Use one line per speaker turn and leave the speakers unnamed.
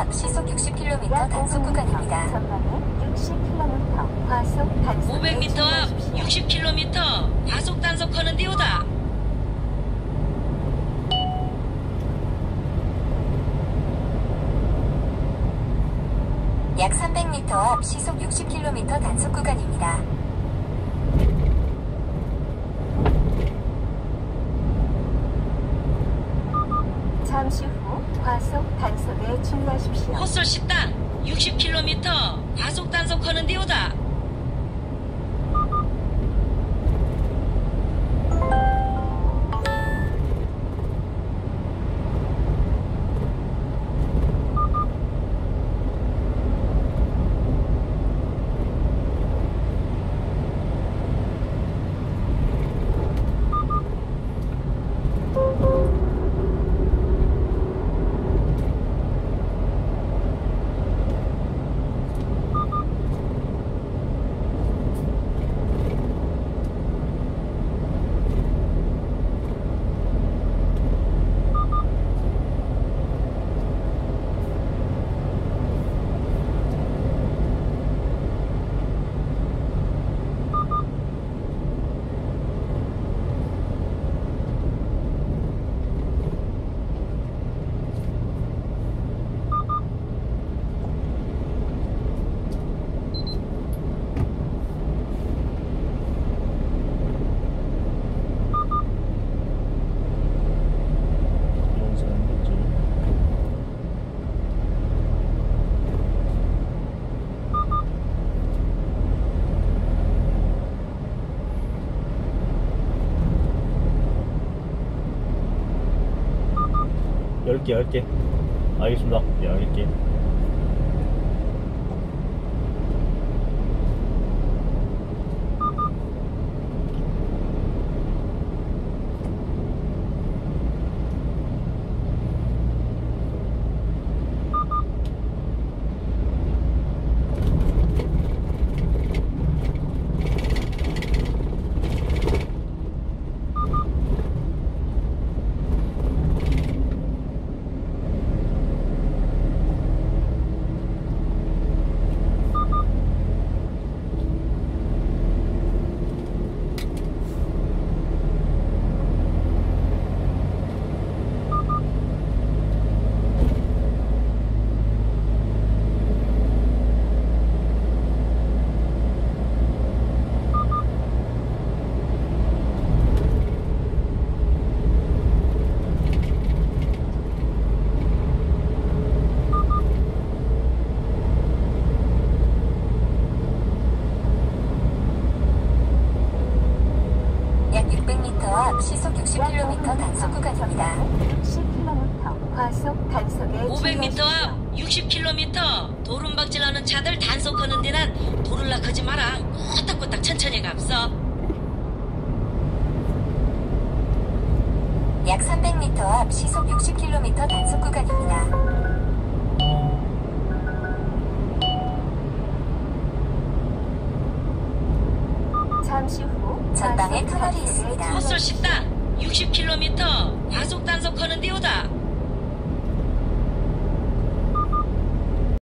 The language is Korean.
앞 시속 60km 단속 구간입니다.
전방에 60km 과속 단속
500m 앞 60km 과속 단속하는 데오다.
약 300m 앞 시속 60km 단속 구간입니다.
잠시 후 과속 단속에 주의하십시오.
헛솔 식당 60km 과속 단속하는 데오다.
열 개. 알겠습니다. 예, 알겠게.
약 600m 앞 시속 60km 단속 구간입니다.
60km 과속 단속에
500m 앞 60km 도rum박질하는 차들 단속하는 데난 도를락하지 마라. 꼬딱꼬딱 천천히 갑서.
약 300m 앞 시속 60km 단속 구간입니다.
잠시 후
전방에
과속
터널이
단속에
있습니다.
헛솔 식당 60km 과속 단속하는 데오다.